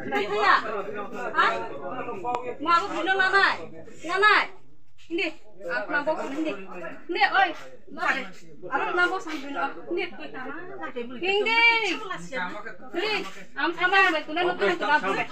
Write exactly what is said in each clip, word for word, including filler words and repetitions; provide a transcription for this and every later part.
Đấy thế à? Hả? Mà bố phụ nó này, nó này, đi, à, mà bố phụ đi, đi ơi, à, mà bố sang bên đó, đi, đi, đi, am sama mày tụi nó nó tụi nó tụi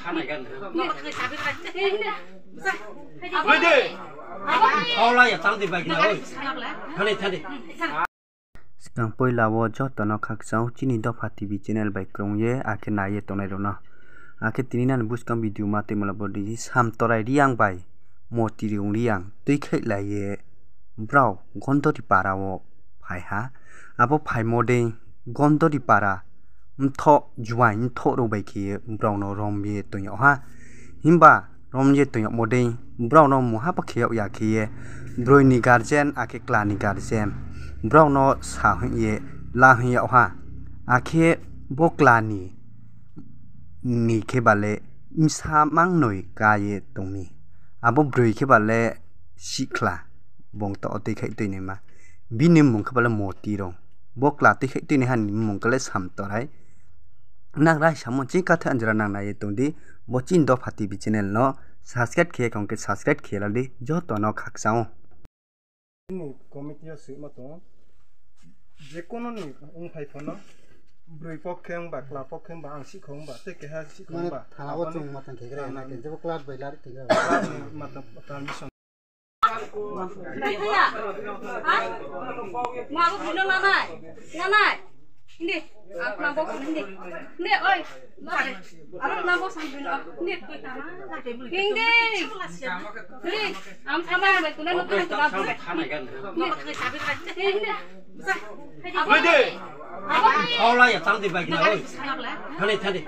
nó đi, đi, How là tăng thì vậy nào ơi? Thôi đi, thôi đi. Sekarang poi lawo jo tono khak sau chini do T V channel by krong ye ake na ye tonai rona ake tininan buskam video mate mala bodi sam torai riang bai moti riung riang tuikhailaimo ye brau Gandhari Para wo phai ha abo phai mode Gandhari Para mtho juai mtho ro bai ki brau no rom ye to yo ha himba rom ye to yo mode brau no mo ha pa kheu ya ki ye Broi ni guardian ake chla ni guardian brau no sa ye la ya ha ake bokla ni ni ke bale imsa mang noi ka ye tongmi abo broi ke bale sikla bong to te khai te ne ma binim mong ke bale moti rong bokla te khai te ne han mong kale sam to rai nang rai samon chi ka than jara nang na ye tongdi bo chin do T V channel no subscribe ke kong ke subscribe ke la di jo to no khak sao ini komiti ya sih matong jekono ni ung phai phono broi pokheng ba kla pokheng ba ang sikhong ba te ke ha sikhong ba thalawo chung matang ke gra na ke jebo class bailar te gra matang permission đấy thế à? Hả? Mà bố phụ nó này, nó này, đi, à, mà bố phụ đi, đi ơi, à, mà bố sang bên đó, đi, đi, đi, đi, am sama mày tụi nó nó tụi nó tụi nó đi, đi, Thôi đi. How là tăng thì vậy nào ơi? Thôi đi, thôi đi.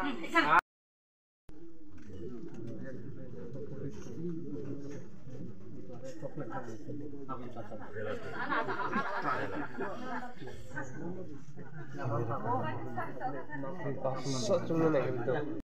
so chung này